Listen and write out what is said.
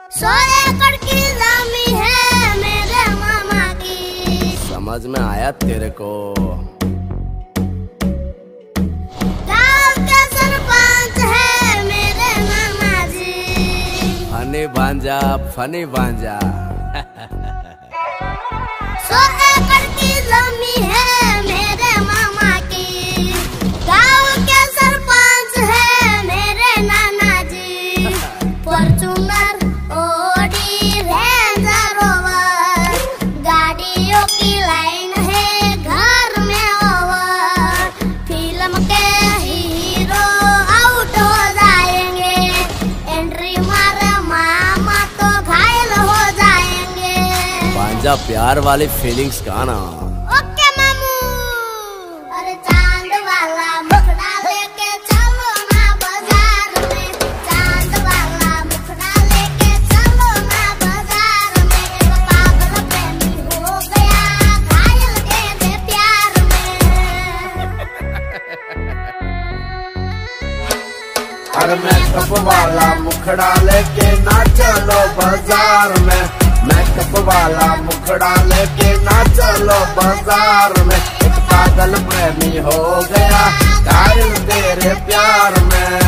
100 एकड़ की जमीन है मेरे मामा की। समझ में आया तेरे को? गाँव के सरपंच है मेरे मामा जी। फनी भांजा 100 एकड़ की जमीन है मेरे मामा की। गाँव के सरपंच है मेरे नाना जी। फॉर्च्यूनर ऑडी रेंजर रोवर गाड़ियों की लाइन है घर में ओवर। फिल्म के हीरो आउट हो जाएंगे, एंट्री मारे मामा तो घायल हो जाएंगे। भांजा प्यार वाली फीलिंग्स का ना। ओके मामू। अरे चांद वाला मुखड़ा लेके चलो ना बाजार में। चांद वाला मुखड़ा लेके चलो ना बाजार में। एक पागल प्रेमी हो गया घायल तेरे प्यार में। अरे मेकअप वाला मुखड़ा लेके ना चलो बाजार में। मेकअप वाला मुखड़ा लेके ना चलो बाजार में। एक पागल प्रेमी हो गया घायल तेरे प्यार में।